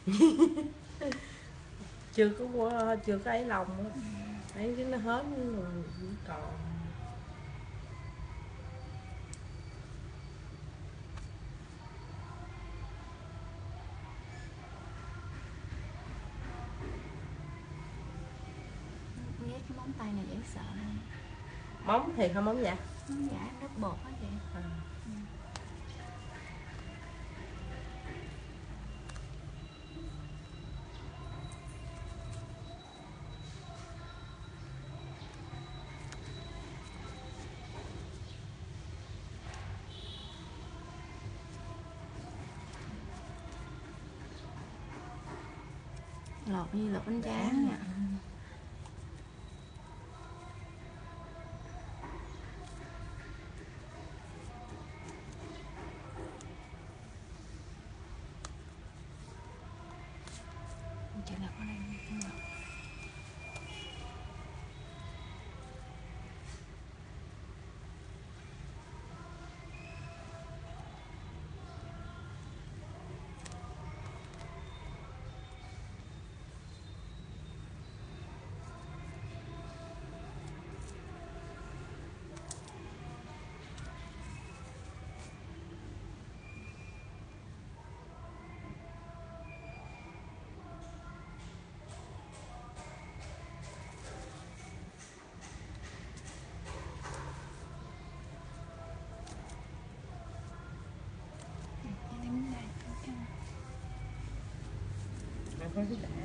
chưa có ấy lòng á. Ấy cái nó hết rồi còn ghét cái móng tay này dễ sợ luôn. móng thì không móng dạ. Móng giả rất bột á chị. Lột như lột bánh tráng nha. Chị lột ở đây không lột. Không có cái